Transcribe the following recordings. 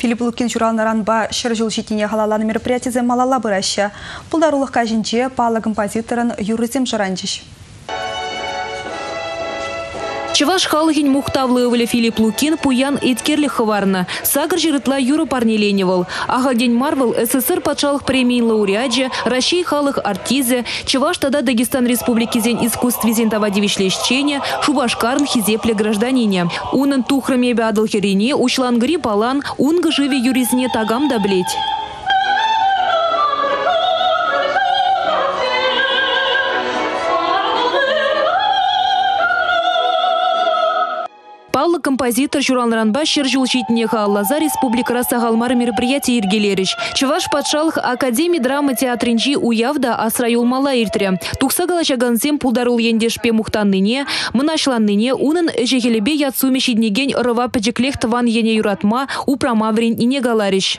Филипп Лукин журналнаранба шыржыл житине халаланы мероприятизе малала бұраща. Пулдарулыққа жінже палы композиторын юрызем жыранжыш. Чаваш халыхин мухтавлывали Филипп Лукин пуян иткерлих хварна. Сагр жирытла Юра парнеленевал. Ага день Марвел СССР патшалых премий лауреаджи, России халых артизе, Чаваш тогда Дагестан Республики зень искусстве зентовадивишлещения, Шубашкарн хизепле гражданине. Унан тухраме бядал херине, учлангри палан, унга живи юризне тагам даблеть. Паллы композитор журналнаранба шержул житине халлаза республика рассагалмары мероприятие иргелерич. Чаваш патшалых академии драмы театринжи уявда асраюл мала иртре. Тухсагала жагансем пулдарул ендешпе мухтанныне, мынашланныне унын эжегелебе ятсуме шиднеген рыва пэджеклех тван ене юратма упрамаврин ине галариш.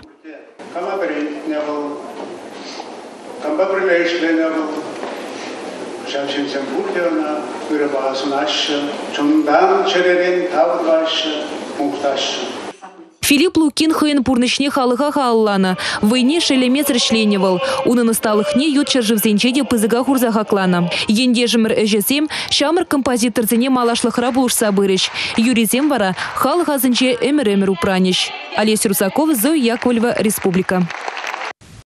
Филипп Лукин хыйн пурнышне халыха халлана. В войне шелемец решленивал. Унын сталыхне ют чержевзенчеде пызыга хурза хаклана. Ендежимер эжесем шамыр композитор зене малашлыхра булуш сабырыш. Юризем вара халыха зенче эмер упраниш. Олеся Русакова, Зоя Яковлева, Республика.